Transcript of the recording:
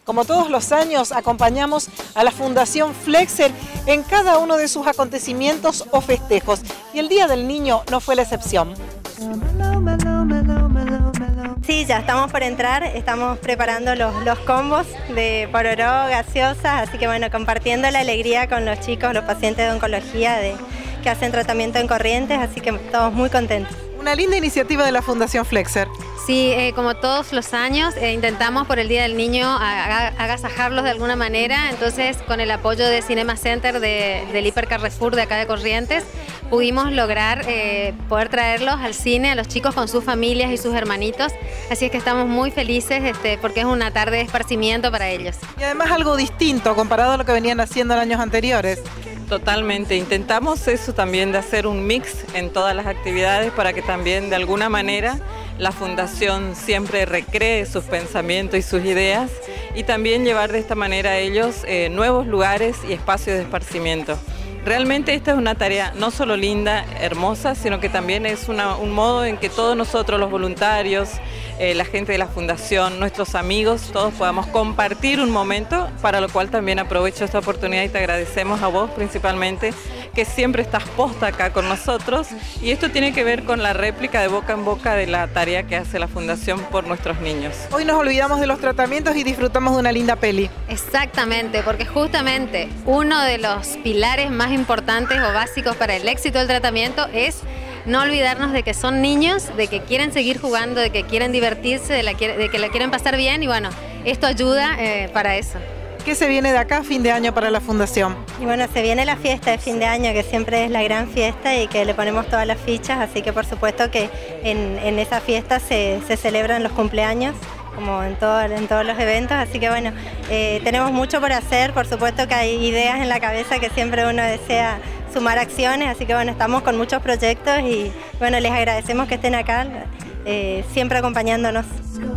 Como todos los años, acompañamos a la Fundación Flexer en cada uno de sus acontecimientos o festejos. Y el Día del Niño no fue la excepción. Sí, ya estamos por entrar, estamos preparando los combos de pororó, gaseosas, así que bueno, compartiendo la alegría con los chicos, los pacientes de oncología que hacen tratamiento en Corrientes, así que estamos muy contentos. Una linda iniciativa de la Fundación Flexer. Sí, como todos los años intentamos por el Día del Niño agasajarlos de alguna manera, entonces con el apoyo de Cinema Center del Hiper Carrefour de acá de Corrientes pudimos lograr poder traerlos al cine, a los chicos con sus familias y sus hermanitos, así es que estamos muy felices porque es una tarde de esparcimiento para ellos. Y además algo distinto comparado a lo que venían haciendo en años anteriores. Totalmente, intentamos eso también de hacer un mix en todas las actividades para que también de alguna manera la Fundación siempre recree sus pensamientos y sus ideas y también llevar de esta manera a ellos nuevos lugares y espacios de esparcimiento. Realmente esta es una tarea no solo linda, hermosa, sino que también es un modo en que todos nosotros, los voluntarios, la gente de la Fundación, nuestros amigos, todos podamos compartir un momento, para lo cual también aprovecho esta oportunidad y te agradecemos a vos principalmente, que siempre estás posta acá con nosotros, y esto tiene que ver con la réplica de boca en boca de la tarea que hace la Fundación por nuestros niños. Hoy nos olvidamos de los tratamientos y disfrutamos de una linda peli. Exactamente, porque justamente uno de los pilares más importantes o básicos para el éxito del tratamiento es no olvidarnos de que son niños, de que quieren seguir jugando, de que quieren divertirse, de que la quieren pasar bien, y bueno, esto ayuda para eso. ¿Qué se viene de acá a fin de año para la Fundación? Y bueno, se viene la fiesta de fin de año, que siempre es la gran fiesta y que le ponemos todas las fichas, así que por supuesto que en esa fiesta se celebran los cumpleaños, como en todos los eventos, así que bueno, tenemos mucho por hacer, por supuesto que hay ideas en la cabeza que siempre uno desea sumar acciones, así que bueno, estamos con muchos proyectos y bueno, les agradecemos que estén acá, siempre acompañándonos.